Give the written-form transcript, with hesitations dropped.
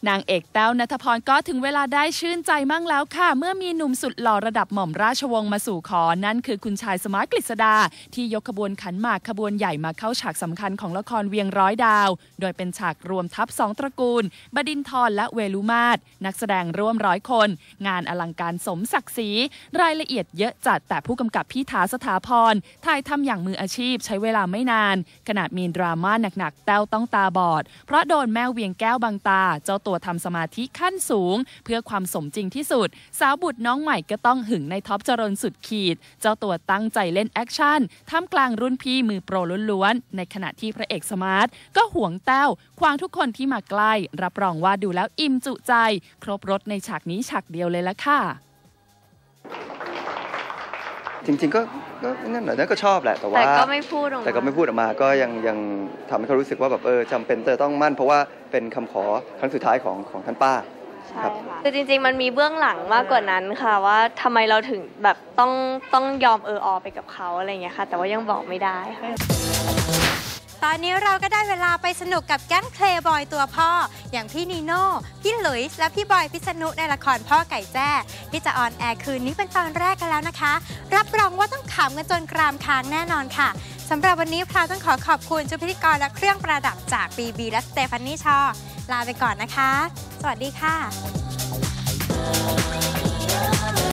นางเอกแต้วณัฐพรก็ถึงเวลาได้ชื่นใจมั่งแล้วค่ะเมื่อมีหนุ่มสุดหล่อระดับหม่อมราชวงศ์มาสู่ขอนั่นคือคุณชายสมาร์ทกฤษดาที่ยกขบวนขันหมากขบวนใหญ่มาเข้าฉากสำคัญของละครเวียงร้อยดาวโดยเป็นฉากรวมทัพ2ตระกูลบดินทร์และเวลุมาศนักแสดงร่วม100 คนงานอลังการสมศักดิ์ศรีรายละเอียดเยอะจัดแต่ผู้กำกับพี่ถาสถาพรถ่ายทำอย่างมืออาชีพใช้เวลาไม่นานขนาดมีดราม่าหนักๆแต้วต้องตาบอดเพราะโดนแม่เวียงแก้วบังตาเจ้าตัวทำสมาธิขั้นสูงเพื่อความสมจริงที่สุดสาวบุตรน้องใหม่ก็ต้องหึงในท็อปจรนสุดขีดเจ้าตัวตั้งใจเล่นแอคชั่นท่ามกลางรุ่นพี่มือโปรล้วนๆในขณะที่พระเอกสมาร์ทก็หวงแต้วควางทุกคนที่มาใกล้รับรองว่าดูแล้วอิ่มจุใจครบรสในฉากนี้ฉากเดียวเลยละค่ะจริงๆก็นั่นแหละนั่นก็ชอบแหละแต่ก็ไม่พูดออกมาก็ยังทำให้เขารู้สึกว่าแบบจำเป็นจะต้องมั่นเพราะว่าเป็นคำขอครั้งสุดท้ายของท่านป้าใช่ค่ะคือจริงๆมันมีเบื้องหลังมากกว่านั้นค่ะว่าทำไมเราถึงแบบต้องยอมไปกับเขาอะไรอย่างเงี้ยค่ะแต่ว่ายังบอกไม่ได้ค่ะตอนนี้เราก็ได้เวลาไปสนุกกับแก๊งเพลย์บอยตัวพ่ออย่างพี่นีโน่พี่หลุยส์และพี่บอยพิษณุในละครพ่อไก่แจ้ที่จะออนแอร์คืนนี้เป็นตอนแรกกันแล้วนะคะรับรองว่าต้องขำกันจนกรามค้างแน่นอนค่ะสำหรับวันนี้พราวต้องขอบคุณชุดพิธีกรและเครื่องประดับจากบีบีและสเตฟานี่ชอลาไปก่อนนะคะสวัสดีค่ะ